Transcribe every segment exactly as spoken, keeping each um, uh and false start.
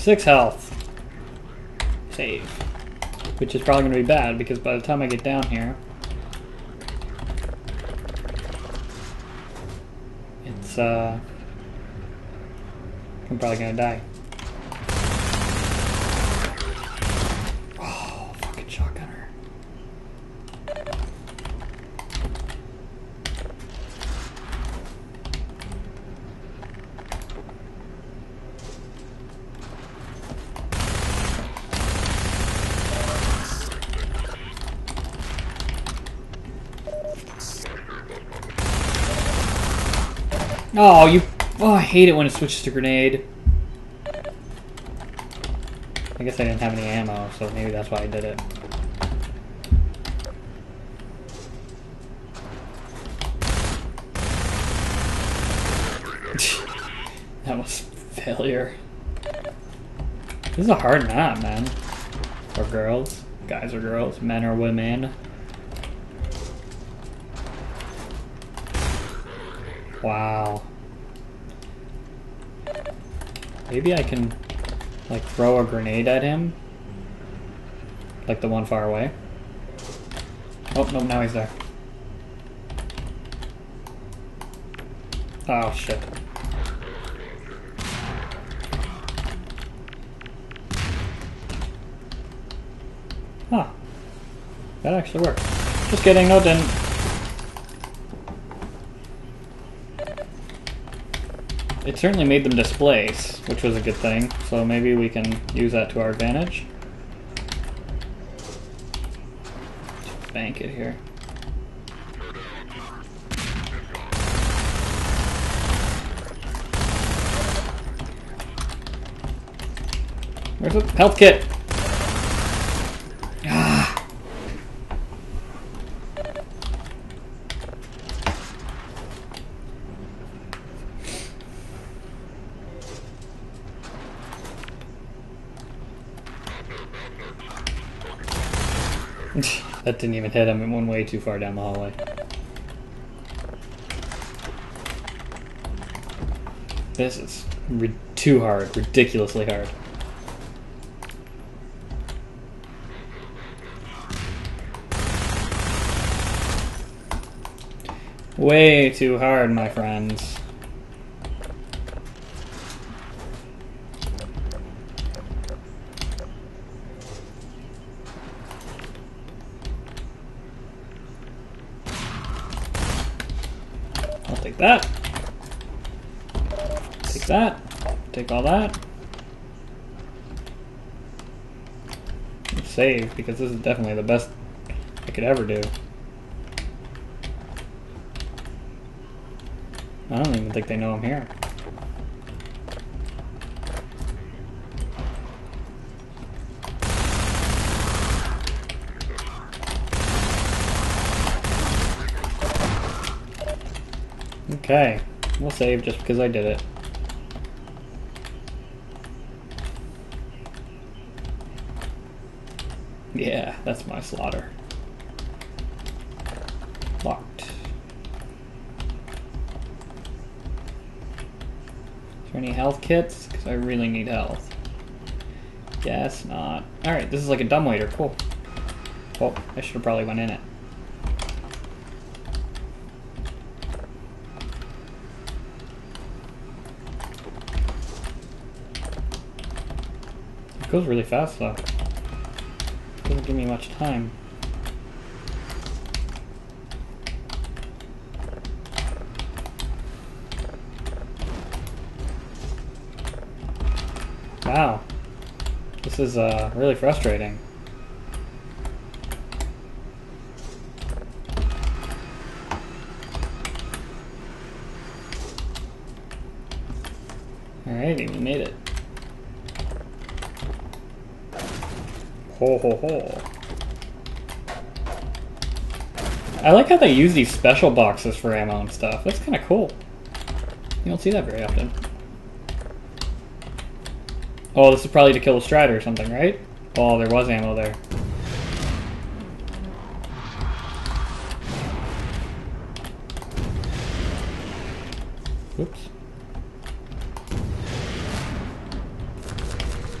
Six health. Save. Which is probably going to be bad, because by the time I get down here, it's, uh... I'm probably going to die. Oh, fucking shotgunner. Oh, you... Oh, I hate it when it switches to grenade. I guess I didn't have any ammo, so maybe that's why I did it. That was failure. This is a hard map, man. Or girls. Guys or girls. Men or women. Wow. Maybe I can, like, throw a grenade at him? Like the one far away? Oh, no, now he's there. Oh, shit. Huh. That actually worked. Just kidding, no it didn't. It certainly made them displace, which was a good thing, so maybe we can use that to our advantage. Just bank it here. Where's the health kit? Ah. That didn't even hit him. It went way too far down the hallway. This is re too hard. Ridiculously hard. Way too hard, my friends. I'll take that. Take that. Take all that. And save, because this is definitely the best I could ever do. I don't even think they know I'm here. Okay, we'll save just because I did it. Yeah, that's my slaughter. Locked. Is there any health kits? Because I really need health. Guess not. Alright, this is like a dumbwaiter. Cool. Oh, I should have probably went in it. It goes really fast though. Doesn't give me much time. Wow. This is uh, really frustrating. Alrighty, we made it. Ho ho ho. I like how they use these special boxes for ammo and stuff. That's kind of cool. You don't see that very often. Oh, this is probably to kill a Strider or something, right? Oh, there was ammo there. Whoops.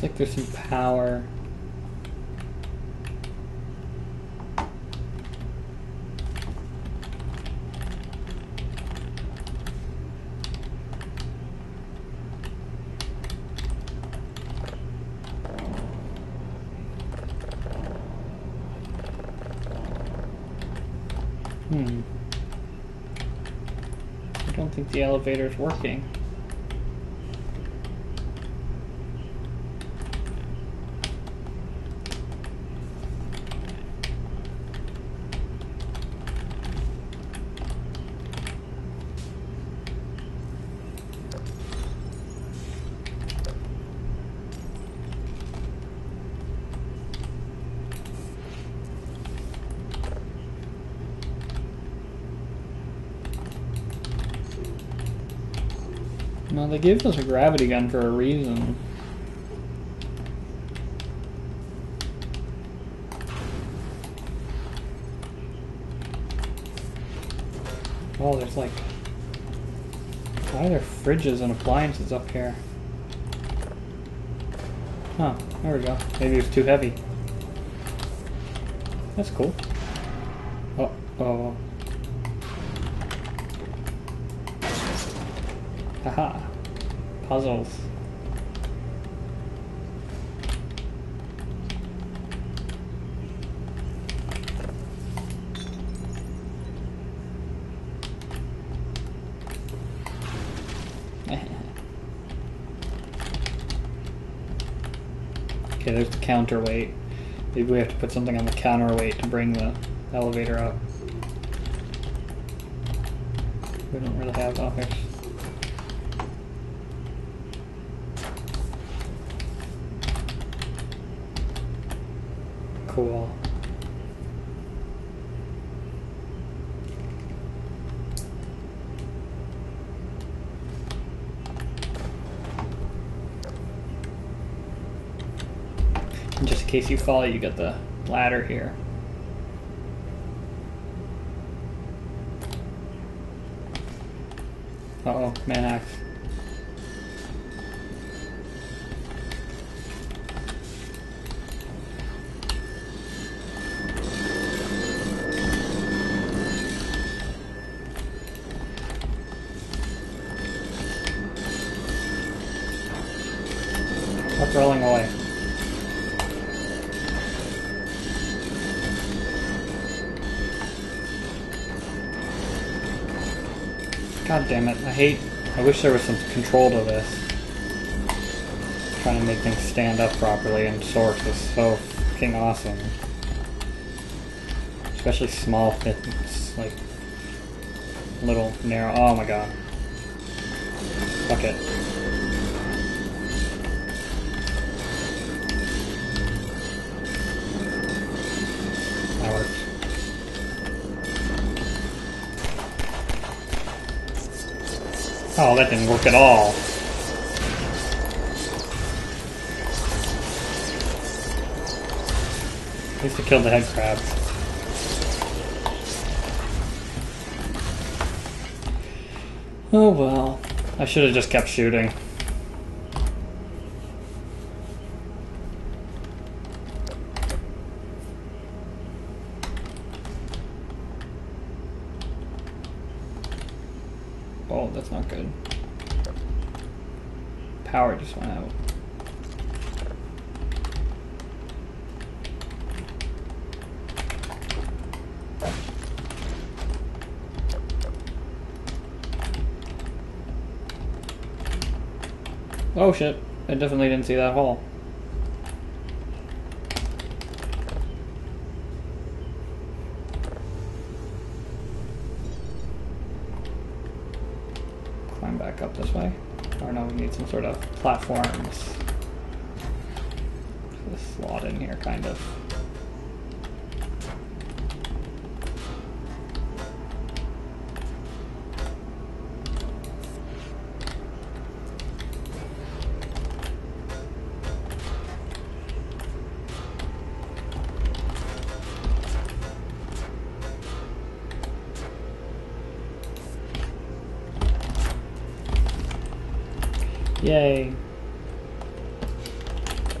Looks like there's some power. Hmm. I don't think the elevator's working. No, they gave us a gravity gun for a reason. Oh, there's like... Why are there fridges and appliances up here? Huh, there we go. Maybe it was too heavy. That's cool. Oh, oh. Haha. Puzzles. Okay, there's the counterweight. Maybe we have to put something on the counterweight to bring the elevator up. We don't really have... Oh, there's... Cool. And just in case you fall, you get the ladder here. Uh-oh, man axe. Stop rolling away. God damn it, I hate... I wish there was some control to this. Trying to make things stand up properly and Source is so fucking awesome. Especially small things, like... little, narrow... Oh my god. Fuck it. That works. Oh, that didn't work at all. At least I killed the head crab. Oh well. I should have just kept shooting. Oh, that's not good. Power just went out. Oh shit, I definitely didn't see that hole. Climb back up this way. Or no, we need some sort of platforms. This slot in here, kind of. Yay.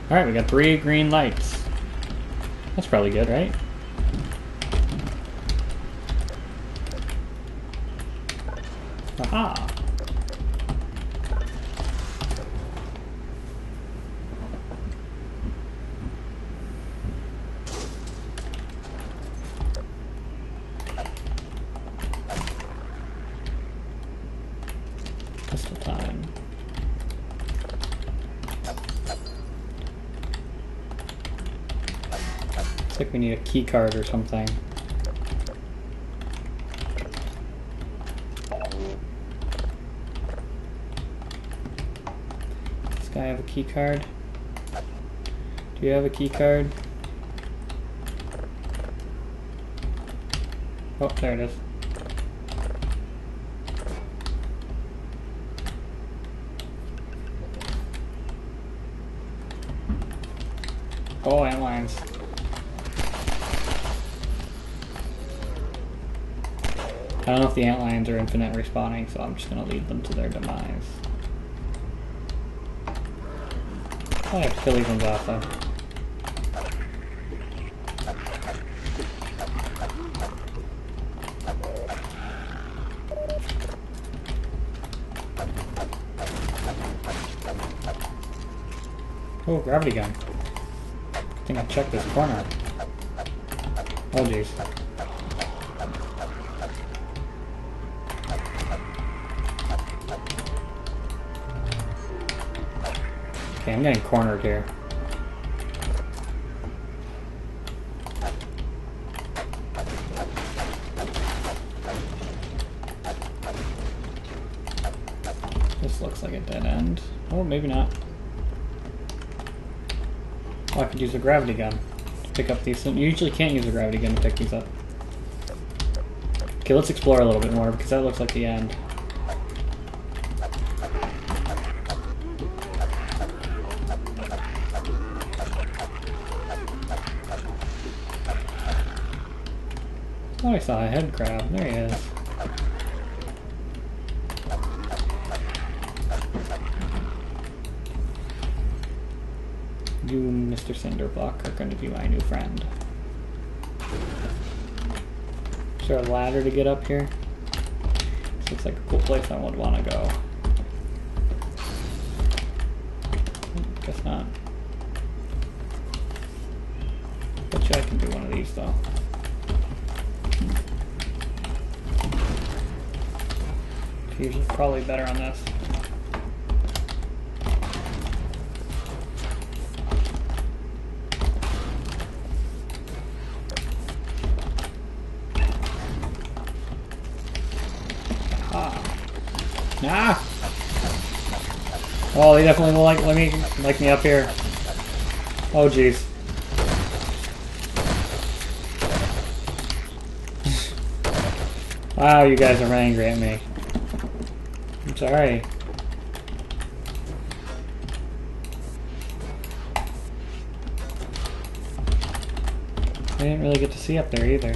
Alright, we got three green lights. That's probably good, right? Aha! Pistol time. Looks like we need a key card or something. Does this guy have a key card? Do you have a key card? Oh, there it is. Oh, antlines. I don't know if the antlines are infinite respawning, so I'm just gonna lead them to their demise. Oh, I have to kill these ones off though. Oh, gravity gun. I think I checked this corner. Oh jeez. Okay, I'm getting cornered here. This looks like a dead end. Oh, maybe not. Oh, I could use a gravity gun to pick up these. You usually can't use a gravity gun to pick these up. Okay, let's explore a little bit more because that looks like the end. Oh, I saw a head crab. There he is. You, Mister Cinderblock, are going to be my new friend. Is there a ladder to get up here? This looks like a cool place I would want to go. Guess not. Bet you I can do one of these though. She's probably better on this. Ah! Oh, they definitely will like let me like me up here. Oh jeez. Wow, you guys are angry at me. I'm sorry. I didn't really get to see up there either.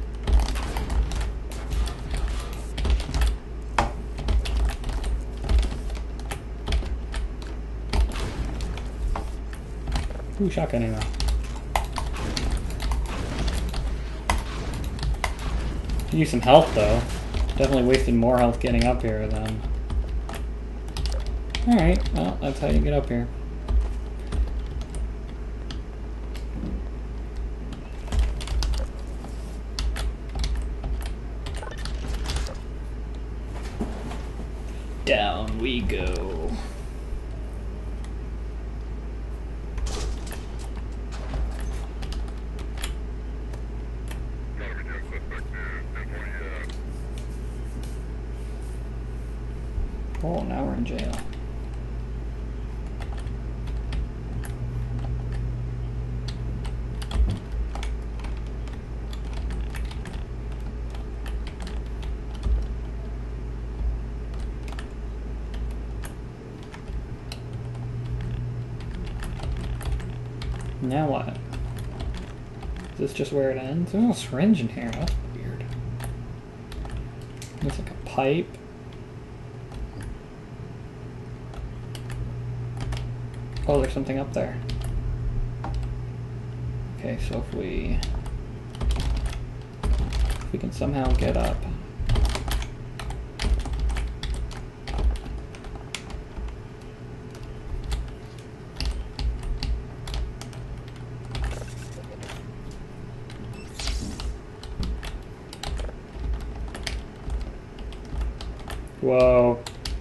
Ooh, shotgun ammo. Could use some health though. Definitely wasted more health getting up here than. Alright, well, that's how you get up here. Down we go. Oh, now we're in jail. Now what? Is this just where it ends? There's no syringe in here. That's weird. Looks like a pipe. Oh, there's something up there. Okay, so if we if we can somehow get up. Whoa.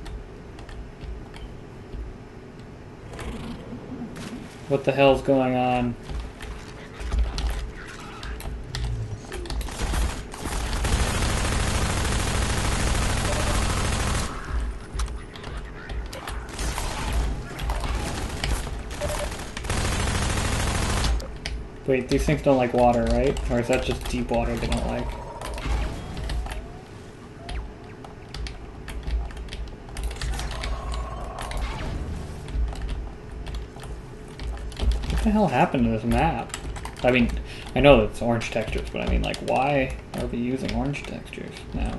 What the hell's going on? Wait, these things don't like water, right? Or is that just deep water they don't like? What the hell happened to this map? I mean, I know it's orange textures, but I mean, like, why are we using orange textures now?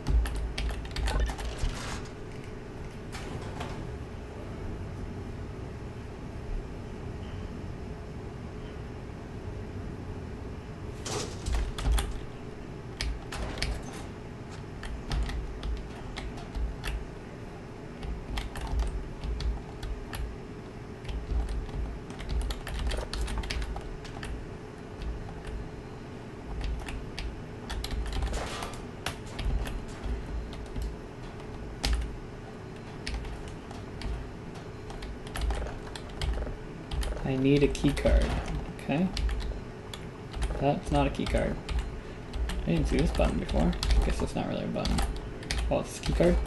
I need a key card. Okay. That's not a key card. I didn't see this button before. I guess it's not really a button. Oh, it's a key card?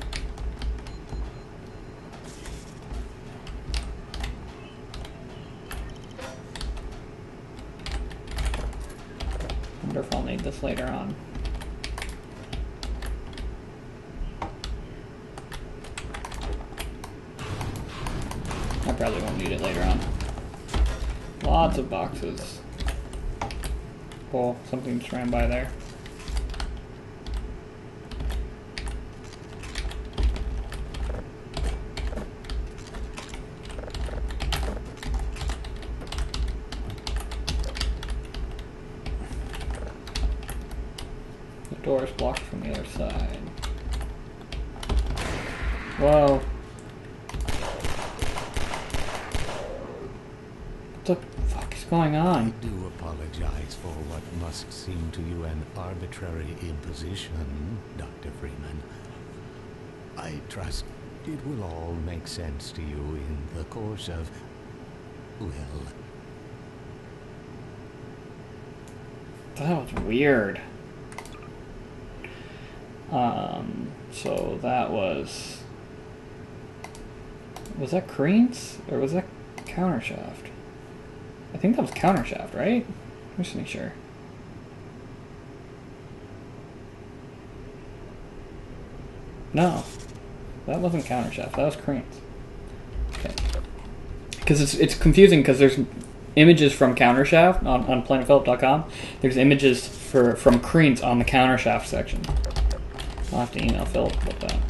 I wonder if I'll need this later on. I probably won't need it later on. Lots of boxes. Oh, something just ran by there. The door is blocked from the other side. Whoa. What the fuck is going on? I do apologize for what must seem to you an arbitrary imposition, Doctor Freeman. I trust it will all make sense to you in the course of, well... That was weird. Um, so that was... Was that Kreen's? Or was that Countershaft? I think that was Countershaft, right? Let me just make sure. No. That wasn't Countershaft. That was Kreen's. Okay. Because it's, it's confusing because there's images from Countershaft on, on planet phillip dot com. There's images for from Kreen's on the Countershaft section. I'll have to email Philip about that.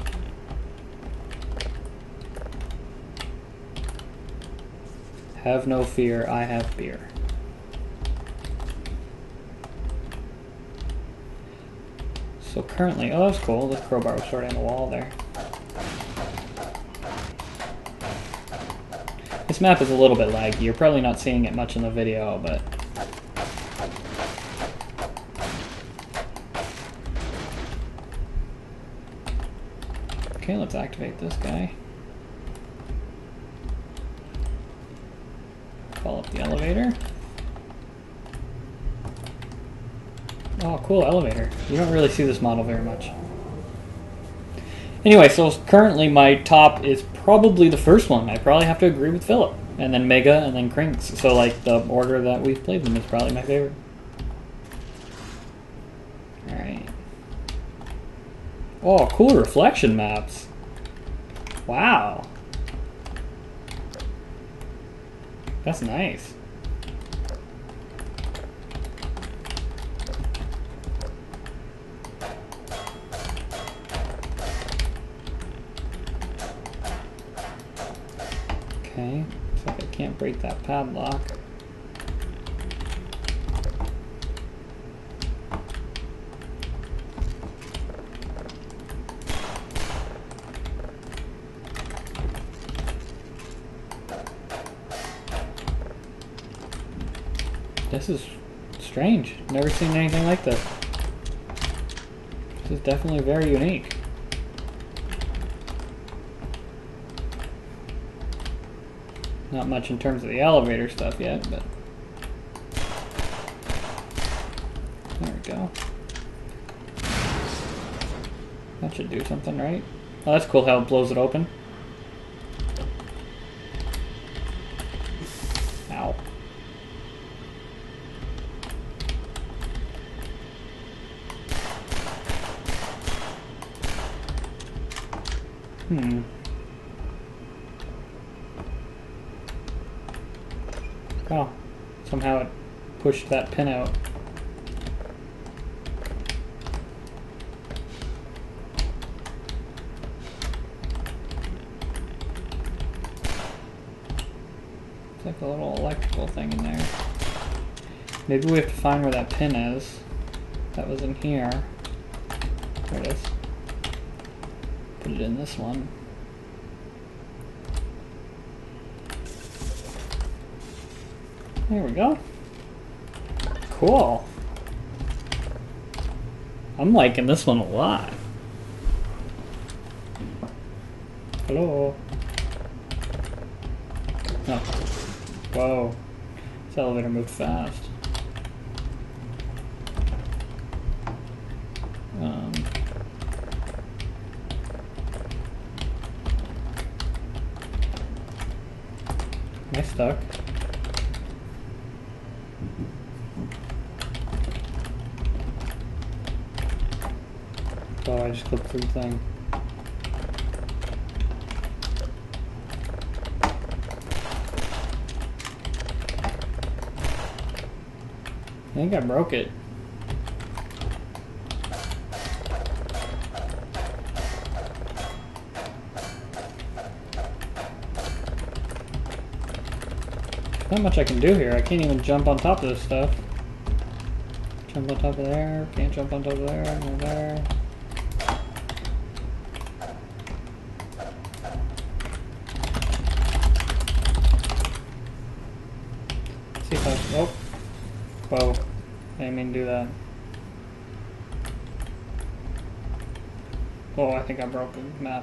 Have no fear, I have beer. So currently, oh, that's cool. This crowbar was sort of on the wall there. This map is a little bit laggy. You're probably not seeing it much in the video, but... Okay, let's activate this guy. Call up the elevator. Oh, cool elevator. You don't really see this model very much. Anyway, so currently my top is probably the first one. I probably have to agree with Philip. And then Mega, and then Kreen's. So, like, the order that we've played them is probably my favorite. Alright. Oh, cool reflection maps. Wow. That's nice. Okay, looks like I can't break that padlock. This is strange. Never seen anything like this. This is definitely very unique. Not much in terms of the elevator stuff yet, but there we go. That should do something, right? Oh, that's cool how it blows it open. Ow. Hmm. Oh, somehow it pushed that pin out. It's like a little electrical thing in there. Maybe we have to find where that pin is. That was in here. There it is. Put it in this one. There we go. Cool. I'm liking this one a lot. Hello. Oh. Whoa. This elevator moved fast. Um. Am I stuck? Oh, I just clicked through the thing. I think I broke it. Not much I can do here. I can't even jump on top of this stuff. Jump on top of there. Can't jump on top of there. No there. See if I. Oh. Whoa. I didn't mean to do that. Oh, I think I broke the map.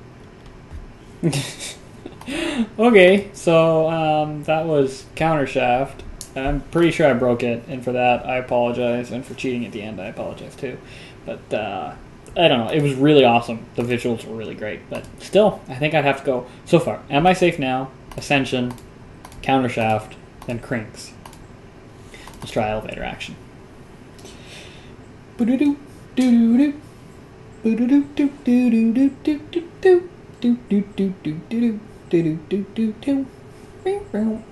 Okay, so um, that was Countershaft. I'm pretty sure I broke it, and for that I apologize, and for cheating at the end I apologize too. But uh, I don't know, it was really awesome. The visuals were really great, but still, I think I'd have to go so far. Am I Safe Now, Ascension, Countershaft, then Crinks. Let's try elevator action. Boo-doo-doo, doo-doo-doo. Boo-doo-doo, doo-doo-doo, doo-doo-doo, doo-doo-doo, doo-doo-doo, doo-doo-doo.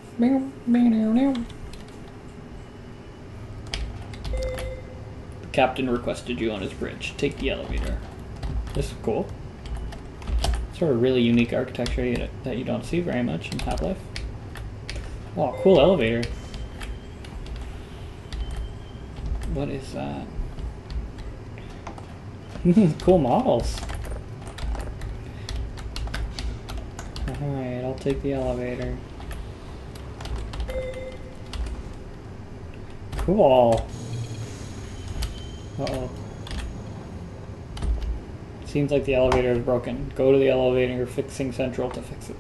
The captain requested you on his bridge. Take the elevator. This is cool. Sort of really unique architecture that you don't see very much in Half-Life. Oh, cool elevator. What is that? Cool models. Alright, I'll take the elevator. Cool. Uh-oh. Seems like the elevator is broken. Go to the elevator fixing central to fix it.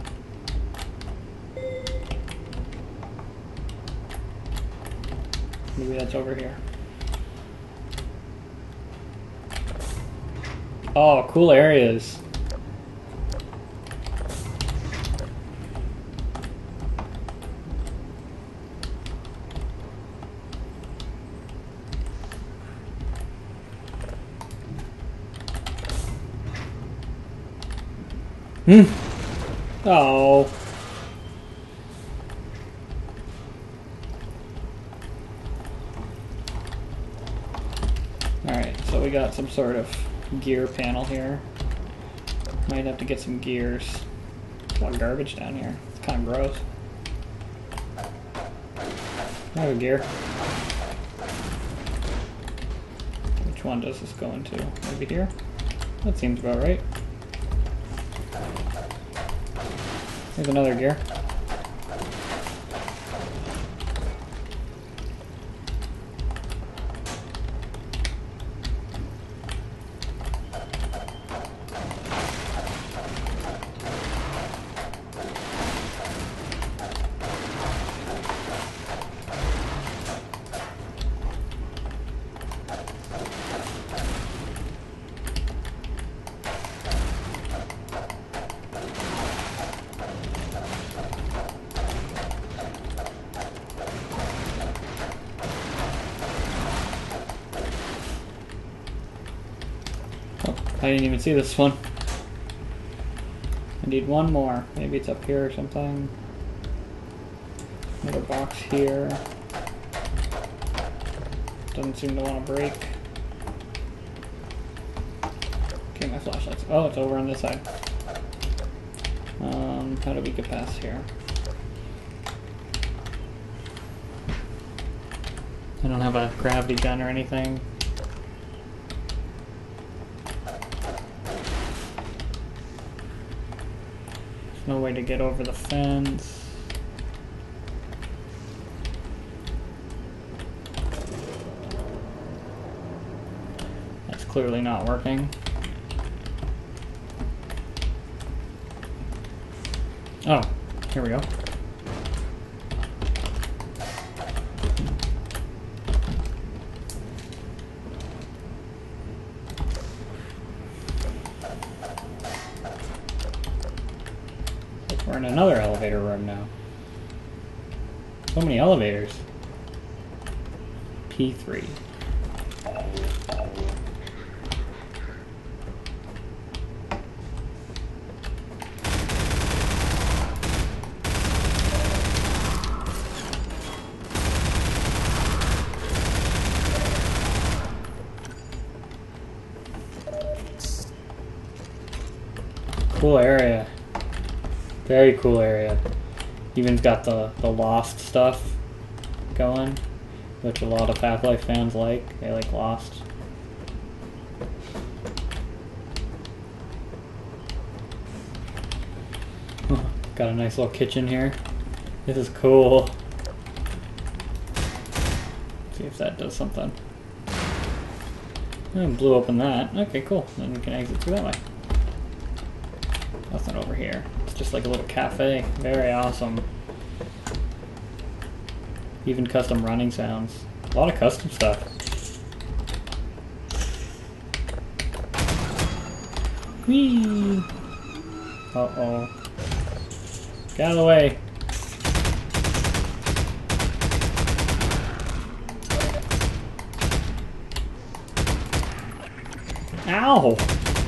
Maybe that's over here. Oh, cool areas. Hmm. Oh. Alright, so we got some sort of gear panel here. Might have to get some gears. There's a lot of garbage down here. It's kind of gross. I have a gear. Which one does this go into? Maybe here? That seems about right. Here's another gear. I didn't even see this one. I need one more. Maybe it's up here or something. Another box here. Doesn't seem to want to break. Okay, my flashlight's... Oh, it's over on this side. Um, how do we get past here? I don't have a gravity gun or anything. There's no way to get over the fence. That's clearly not working. Oh, here we go. We're in another elevator room now. So many elevators. P three. Cool area. Very cool area. Even got the, the Lost stuff going, which a lot of Half-Life fans like. They like Lost. Got a nice little kitchen here. This is cool. Let's see if that does something. Oh, blew open that. Okay, cool. Then we can exit through that way. Nothing over here. It's just like a little cafe. Very awesome. Even custom running sounds. A lot of custom stuff. Whee! Uh-oh. Get out of the way. Ow!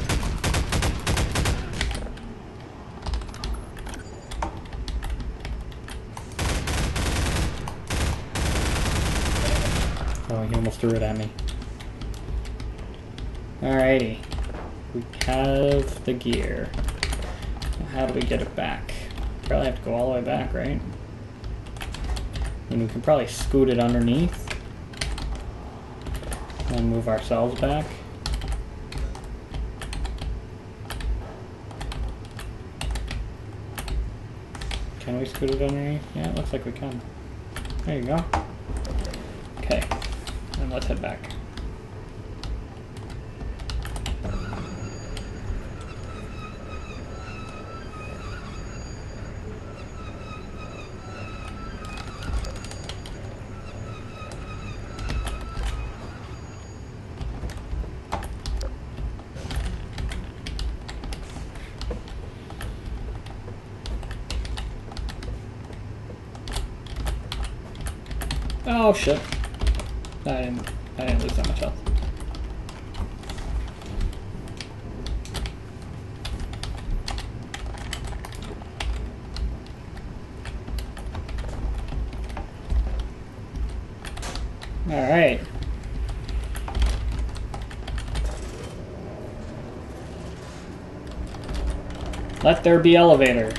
Oh, he almost threw it at me. Alrighty. We have the gear. How do we get it back? Probably have to go all the way back, right? And we can probably scoot it underneath. And move ourselves back. Can we scoot it underneath? Yeah, it looks like we can. There you go. Okay. And let's head back. Oh shit. I didn't, I didn't lose that much health. Alright. Let there be elevator.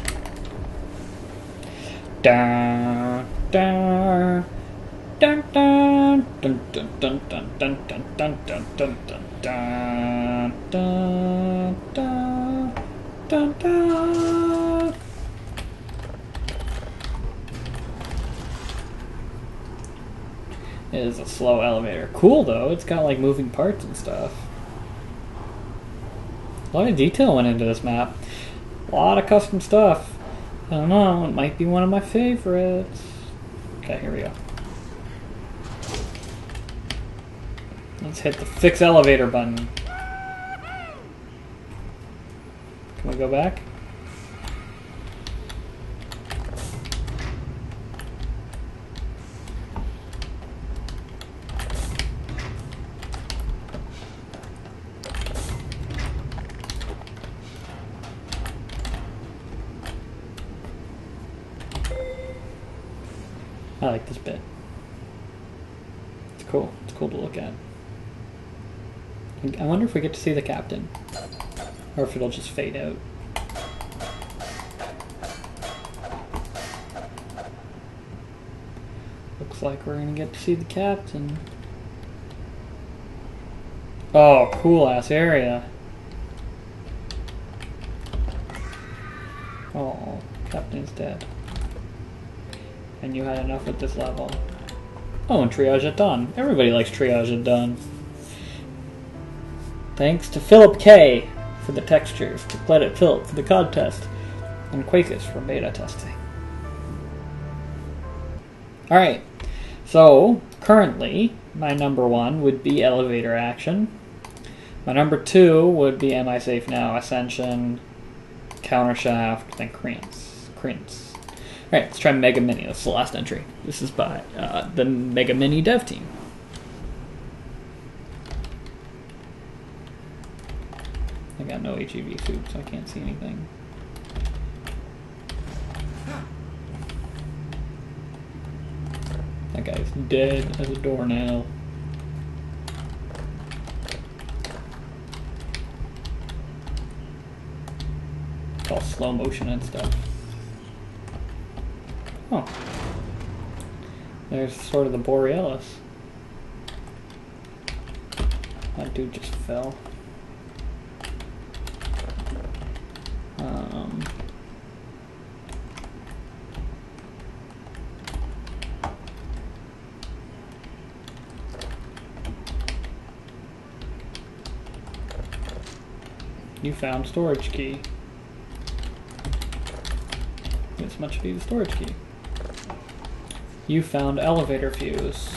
Dun, dun. Dun dun dun dun dun dun dun dun dun dun dun dun dun dun dun dun. It is a slow elevator. Cool though, it's got like moving parts and stuff. A lot of detail went into this map. A lot of custom stuff. I don't know, it might be one of my favorites. Okay, here we go. Let's hit the fix elevator button. Can we go back? I like this bit. It's cool. It's cool to look at. I wonder if we get to see the captain. Or if it'll just fade out. Looks like we're gonna get to see the captain. Oh, cool ass area. Oh, captain's dead. And you had enough at this level. Oh, and triage it done. Everybody likes triage it done. Thanks to Philip K for the textures, to Planet Philip for the contest, and Quakers for beta testing. Alright, so currently my number one would be Elevator Action. My number two would be Am I Safe Now, Ascension, Countershaft, then Creance. Creance. Alright, let's try Mega Mini. That's the last entry. This is by uh, the Mega Mini dev team. I got no H E V suit, so I can't see anything. That guy's dead as a doornail. It's all slow motion and stuff. Oh. There's sort of the Borealis. That dude just fell. Um... You found storage key. This much be the storage key. You found elevator fuse.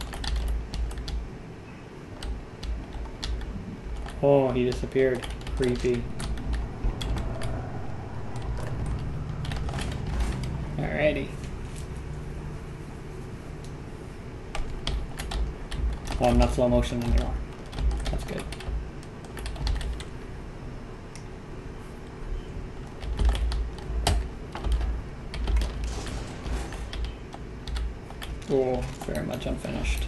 Oh, he disappeared. Creepy. Alrighty. Oh, I'm not slow motion anymore. That's good. Oh, very much unfinished.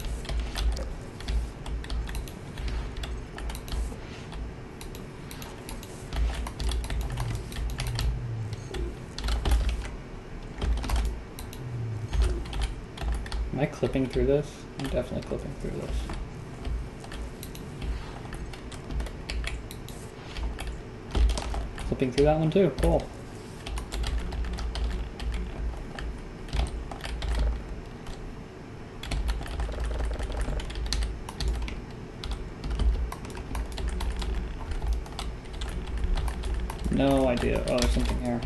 Am I clipping through this? I'm definitely clipping through this. Clipping through that one too, cool. No idea. Oh, there's something here.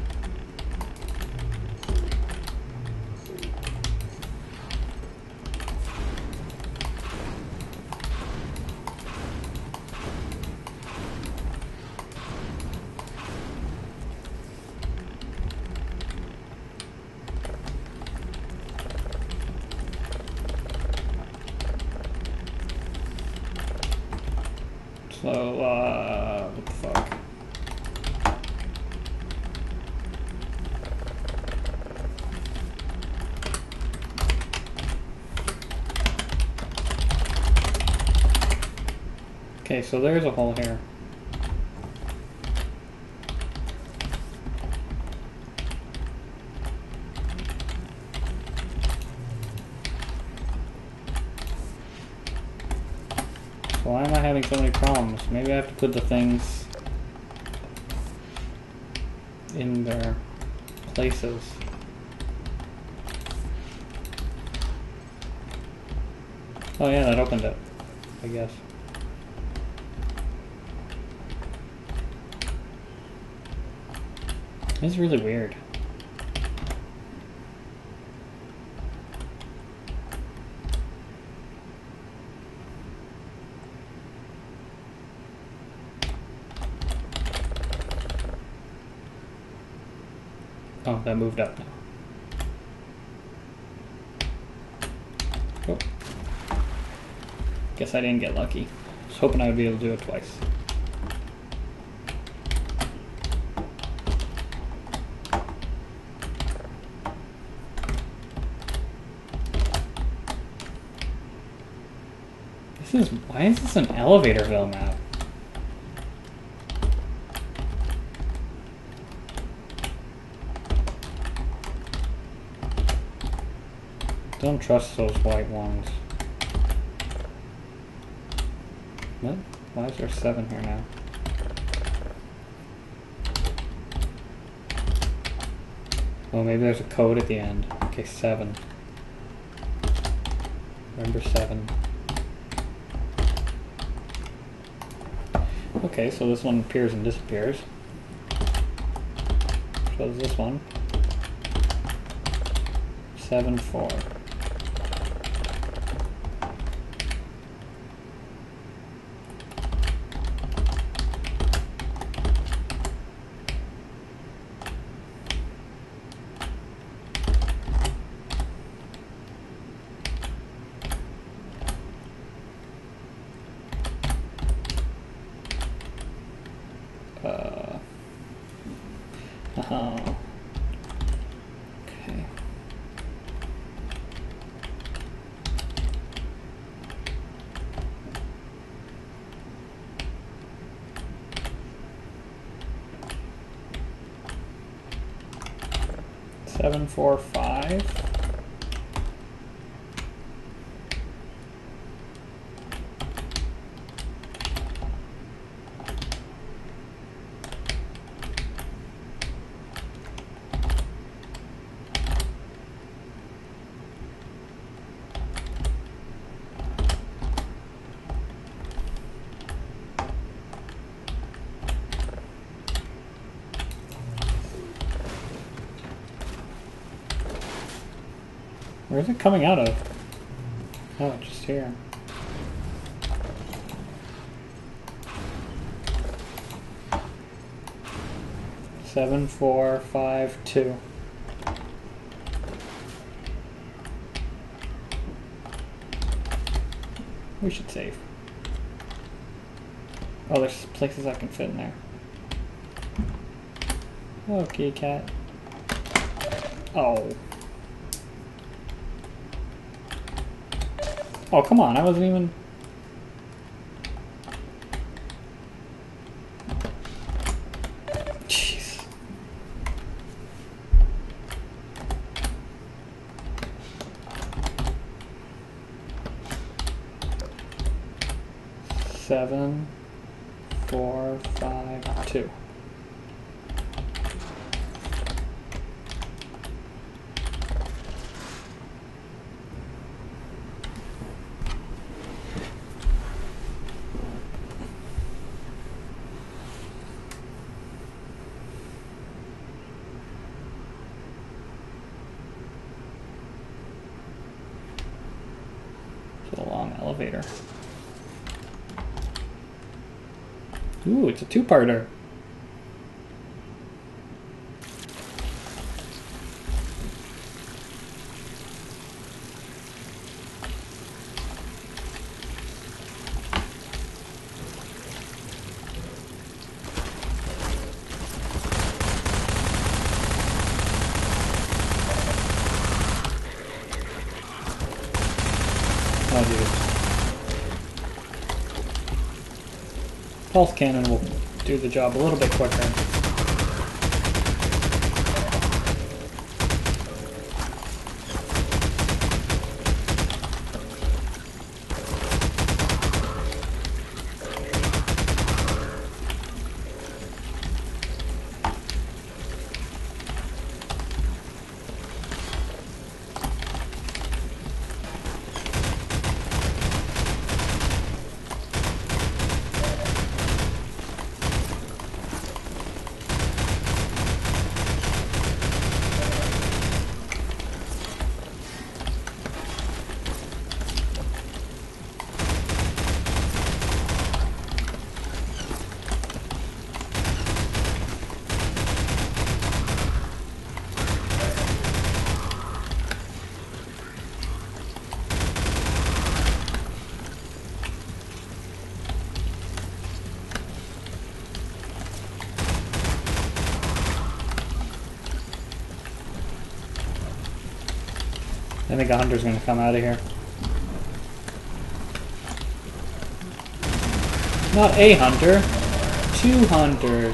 So, uh, what the fuck? Okay, so there's a hole here. So why am I having so many problems? Maybe I have to put the things in their places. Oh yeah, that opened it, I guess. It's really weird. Oh, that moved up now. Oh. Guess I didn't get lucky. I was hoping I would be able to do it twice. This is, why is this an Elevatorville map? Don't trust those white ones. What? Why is there seven here now? Oh, maybe there's a code at the end. Okay, seven. Number seven. Okay, so this one appears and disappears. So does this one. Seven, four. Uh, uh-huh. Okay. Seven, four, five. Where's it coming out of? Oh, just here. Seven, four, five, two. We should save. Oh, there's places I can fit in there. Okay, cat. Oh. Oh, come on, I wasn't even... Jeez. Seven, four, five, two. It's a long elevator. Ooh, it's a two-parter. Oh, dude. Pulse cannon will do the job a little bit quicker. I think a hunter's gonna come out of here. Not a hunter. Two hunters.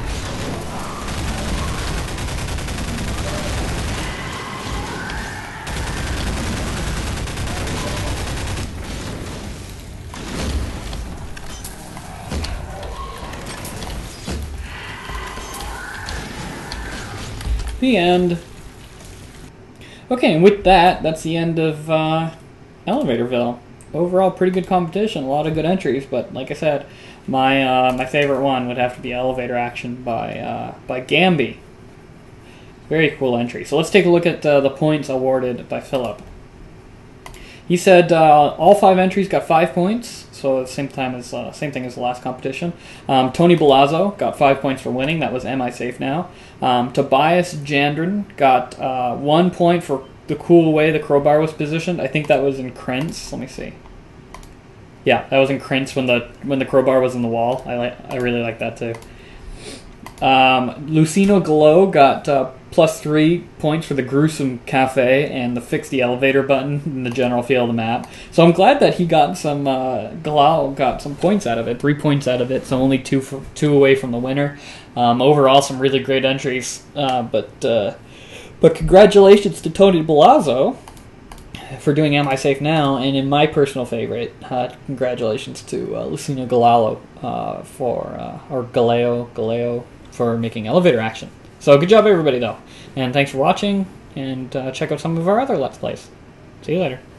The end. Okay, and with that, that's the end of uh, Elevatorville. Overall, pretty good competition, a lot of good entries, but like I said, my uh, my favorite one would have to be Elevator Action by uh, by Gamby. Very cool entry. So let's take a look at uh, the points awarded by Philip. He said uh, all five entries got five points, so the same time as uh, same thing as the last competition. Um, Tony Balazzo got five points for winning. That was Am I Safe Now? Um, Tobias Jandron got uh, one point for the cool way the crowbar was positioned. I think that was in Krentz. Let me see. Yeah, that was in Krentz when the when the crowbar was in the wall. I like I really like that too. Um, Lucino Gallo got uh, plus three points for the gruesome cafe and the fix the elevator button in the general feel of the map. So I'm glad that he got some, uh, Gallo got some points out of it, three points out of it, so only two for, two away from the winner. Um, overall, some really great entries, uh, but uh, but congratulations to Tony Balazzo for doing Am I Safe Now, and in my personal favorite, uh, congratulations to uh, Lucino Gallo uh, for, uh, or Galeo, Galeo, for making Elevator Action. So good job everybody though, and thanks for watching, and uh, check out some of our other Let's Plays. See you later.